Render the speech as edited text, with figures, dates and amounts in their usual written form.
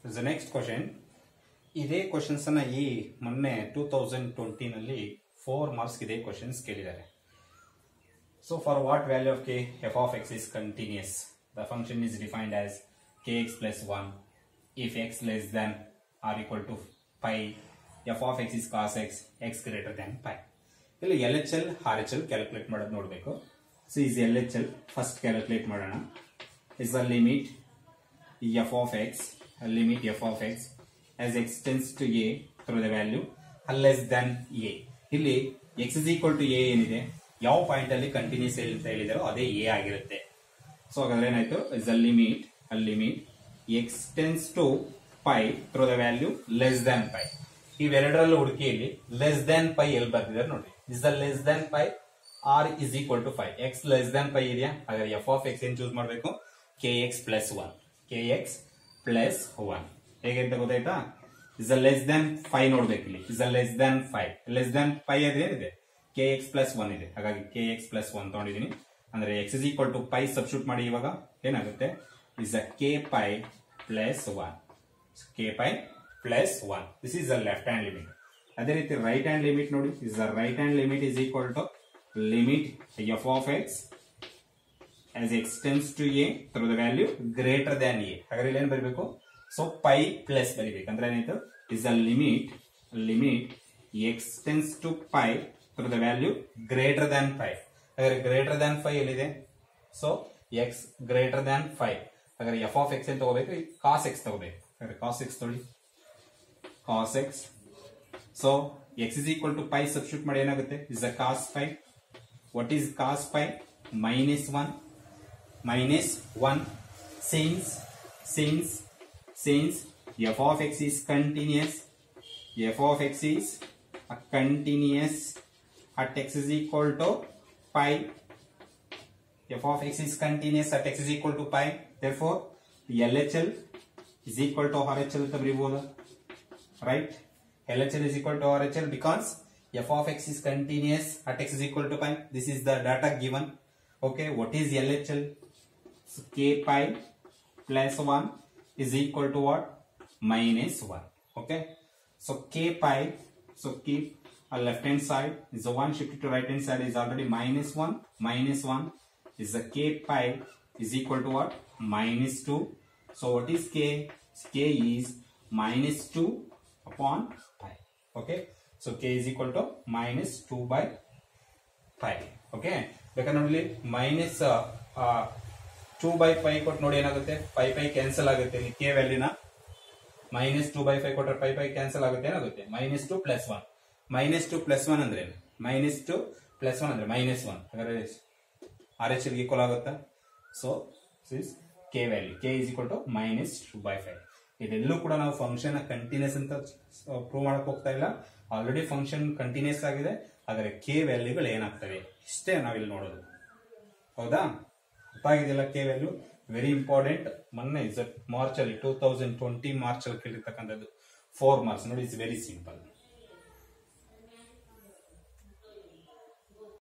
The next question. ಇದೇ questions ಅನ್ನ ಈ ಮೊನ್ನೆ 2020 ನಲ್ಲಿ 4 ಮಾರ್ಕ್ಸ್ ಇದೇ ಕ್ವಶನ್ಸ್ ಕೇಳಿದ್ದಾರೆ. So for what value of k f of x is continuous? The function is defined as kx plus 1 if x less than or equal to pi, f of x is cos x, x greater than pi. ಇಲ್ಲಿ LHL RHL calculate ಮಾಡೋದು ನೋಡಬೇಕು. So is LHL first calculate ಮಾಡೋಣ. Is the limit f of x, limit f of x as x tends to a through the value less than a. ಇಲ್ಲಿ x is equal to a ಏನಿದೆ, ಯಾವ point ಅಲ್ಲಿ continuous ಅಂತ ಹೇಳಿದಾರೋ ಅದೇ a ಆಗಿರುತ್ತೆ. So ಹಾಗಾದ್ರೆ ಏನಾಯ್ತು, is the limit x tends to pi through the value less than pi. ಇವೆರಡರಲ್ಲೂ ಹುಡುಕಿ ಇಲ್ಲಿ less than pi ಎಲ್ಲಿ ಬರ್ತಿದ್ದಾರೆ ನೋಡಿ. is the less than pi r is equal to 5. x less than pi ಇದೆಯಾ, ಹಾಗಾದ್ರೆ f of x ಏನ್ choose ಮಾಡಬೇಕು, kx plus 1. kx plus 1 ಹೇಗೆ ಅಂತ ಗೊತ್ತಾಯ್ತಾ. is the less than 5 ನೋಡ್ಬೇಕು ಇಲ್ಲಿ. is the less than 5, less than pi ಅದೇನಿದೆ kx plus 1 ಇದೆ, ಹಾಗಾಗಿ kx plus 1 ತಗೊಂಡಿದ್ದೀನಿ. ಅಂದ್ರೆ x is equal to pi substitute ಮಾಡಿ ಇವಾಗ ಏನಾಗುತ್ತೆ, is a k pi plus 1. k pi plus 1. this is the left hand limit. ಅದೇ ರೀತಿ right hand limit ನೋಡಿ. is the right hand limit is equal to limit f of x as x tends to a through the value greater than a. ಹಾಗಾದ್ರೆ ಇಲ್ಲಿ ಏನ್ ಬರಬೇಕು, so pi plus ಬರೀಬೇಕು. ಅಂದ್ರೆ ಏನಾಯ್ತು, is the limit x tends to pi through the value greater than pi. ಹಾಗಾದ್ರೆ greater than 5 ಎಲ್ಲಿದೆ, so x greater than 5. ಹಾಗಾದ್ರೆ f of x ಏನ್ ತಗೋಬೇಕು, cos x ತಗೋಬೇಕು. ಹಾಗಾದ್ರೆ cos x ತೊಳಿ, cos x. So x is equal to pi substitute ಮಾಡಿ ಏನಾಗುತ್ತೆ, is the cos pi. what is cos pi? minus 1 since f of x is continuous, f of x is a continuous at x is equal to pi. f of x is continuous at x is equal to pi. therefore LHL is equal to RHL ಅಂತ ಬರೀಬಹುದು, right? LHL is equal to RHL because f of x is continuous at x is equal to pi. this is the data given. okay, what is LHL? so k pi plus 1 is equal to what, minus 1. okay, so k pi, so keep a left hand side is the 1 shifted to right hand side is already minus 1 is the k pi is equal to what, minus 2. so what is k? k is minus 2 upon pi. okay, so k is equal to minus 2 by pi. okay, ಬೇಕಾದ್ರೆ ನೋಡಿ minus 2 by pi ಕೊಟ್ಟು ನೋಡಿ ಏನಾಗುತ್ತೆ, pi cancel ಆಗುತ್ತೆ. ಇಲ್ಲಿ k ವ್ಯಾಲ್ಯೂನ minus 2 by 5 ಕೊಟ್ಟರೆ pi cancel ಆಗುತ್ತೆ, ಏನಾಗುತ್ತೆ minus 2 plus 1. minus 2 plus 1 ಅಂದ್ರೆ ಏನು, minus 2 plus 1 ಅಂದ್ರೆ minus 1. ಹಾಗಾದ್ರೆ RHL ಗೆ ಈಕ್ವಲ್ ಆಗುತ್ತಾ. So this k value, k is equal to minus 2 by 5. ಇದೆಲ್ಲೂ ಕೂಡ ನಾವು ಫಂಕ್ಷನ್ ಕಂಟಿನ್ಯೂಸ್ ಅಂತ ಪ್ರೂವ್ ಮಾಡಕ್ ಹೋಗ್ತಾ ಇಲ್ಲ, ಆಲ್ರೆಡಿ ಫಂಕ್ಷನ್ ಕಂಟಿನ್ಯೂಸ್ ಆಗಿದೆ. ಹಾಗಾದ್ರೆ k ವ್ಯಾಲ್ಯೂಗಳು ಏನಾಗ್ತವೆ ಇಷ್ಟೇ ನಾವಿಲ್ಲಿ ನೋಡೋದು. ಹೌದಾ, ಗೊತ್ತಾಗಿದೆಯಲ್ಲ k ವ್ಯಾಲ್ಯೂ ವೆರಿ ಇಂಪಾರ್ಟೆಂಟ್. ಮೊನ್ನೆ ಮಾರ್ಚ್ ಅಲ್ಲಿ 2020 ಮಾರ್ಚ್ ಅಲ್ಲಿ ಕೇಳಿರ್ತಕ್ಕಂಥದ್ದು 4 ಮಾರ್ಕ್ಸ್ ನೋಡಿ. It's very simple.